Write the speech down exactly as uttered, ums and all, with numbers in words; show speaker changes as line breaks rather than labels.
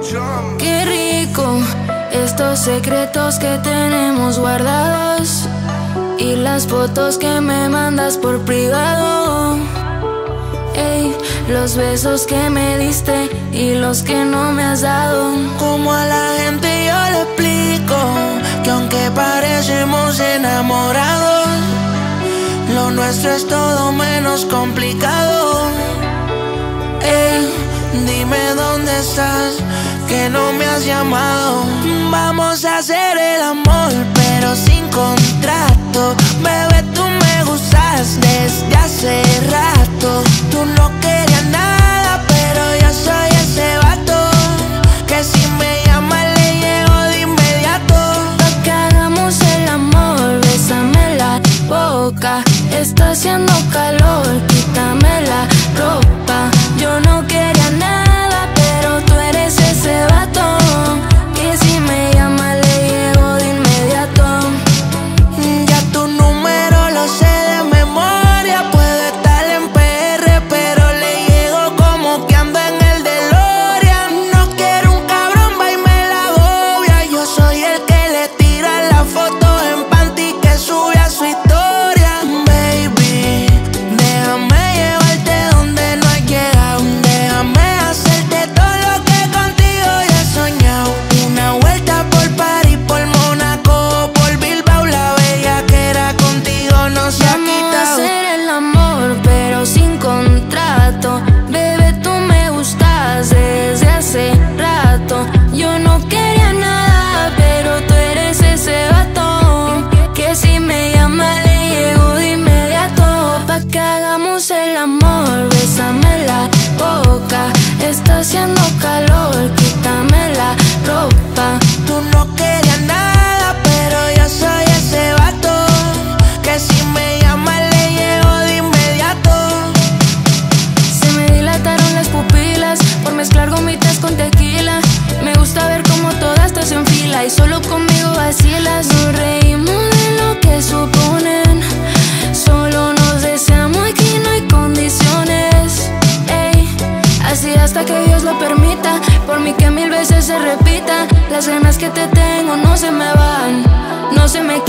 Qué rico, estos secretos que tenemos guardados y las fotos que me mandas por privado. Ey, los besos que me diste y los que no me has dado.
Como a la gente yo le explico que aunque parecemos enamorados, lo nuestro es todo menos complicado. Ey, dime dónde estás, que no me has llamado. Vamos a hacer el amor, pero sin contrato. Bebé, tú me gustas desde hace rato. Tú no querías nada, pero yo soy ese vato que si me llama le llego de inmediato.
Pa' que hagamos el amor, bésame la boca. Está haciendo calor, quítame la ropa. Yo no quería nada, pero tú eres ese vato que si me llama le llego de inmediato.
Ya tu número lo sé de memoria. Puedo estar en P R, pero le llego como que ando en el DeLorean. No quiero un cabrón, va y me la agobia. Yo soy el que le tira la foto en panty que sube a su historia. Baby, déjame llevarte donde no has llegado. Déjame hacerte todo lo que contigo ya he soñado. Una vuelta por París, por Mónaco, por Bilbao. La bella que era contigo no se ha
Vamos a
quitado.
hacer el amor, pero sin contrato. Bebé, tú me gustas desde hace rato. Yo no quería nada, pero tú eres ese vato que si me llama le llego de inmediato. Pa' que hagamos el amor, bésame la boca. Está haciendo calor, quítame la ropa.
Tú no querías nada, pero yo soy ese vato que si me llama le llego de inmediato.
Se me dilataron las pupilas por mezclar gomitas con tequila. Me gusta ver cómo todas estás en fila y solo conmigo vacilas. Nos reímos de lo que suponen, solo nos deseamos, aquí no hay condiciones. Ey, así hasta que Dios lo permita, por mí que mil veces se repita. Las ganas que te tengo no se me van, no se me